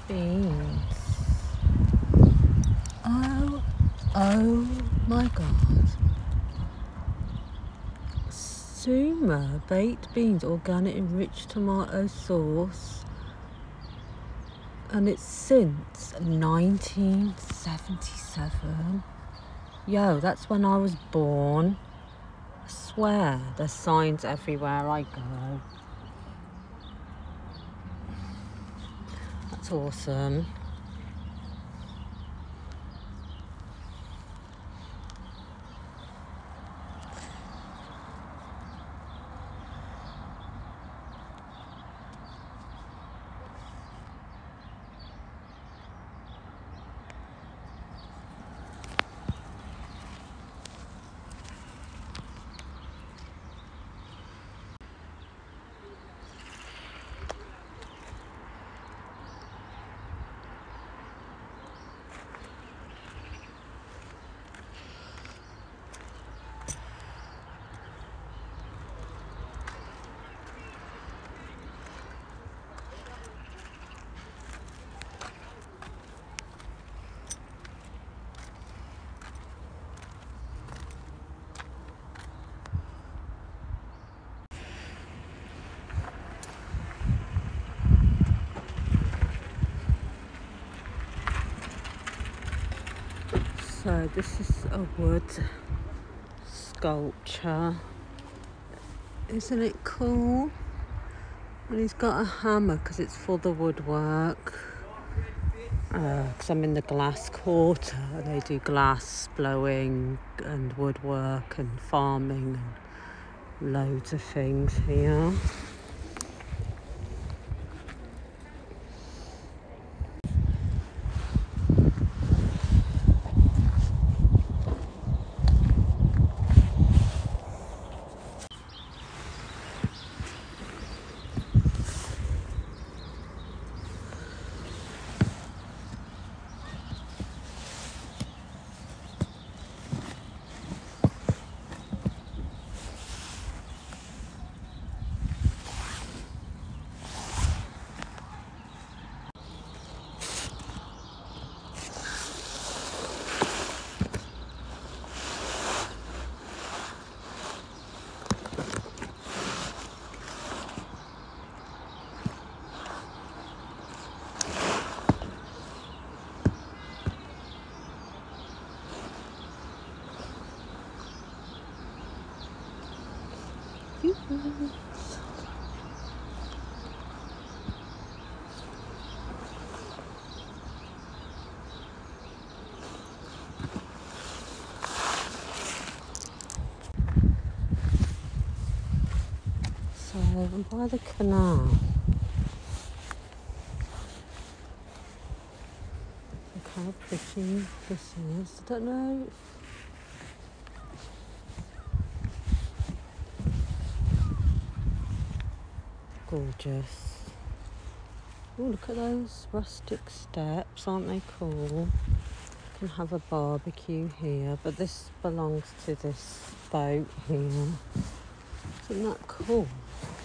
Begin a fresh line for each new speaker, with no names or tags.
beans. Oh my god. Suma baked beans, organic enriched tomato sauce. And it's since 1977. Yo, that's when I was born. I swear, there's signs everywhere I go. That's awesome. So this is a wood sculpture. Isn't it cool? And he's got a hammer because it's for the woodwork. Because I'm in the glass quarter. They do glass blowing and woodwork and farming and loads of things here. So I'm by the canal. Look how pretty this is. I don't know. Gorgeous. Oh, look at those rustic steps, aren't they cool? You can have a barbecue here, but this belongs to this boat here. Isn't that cool?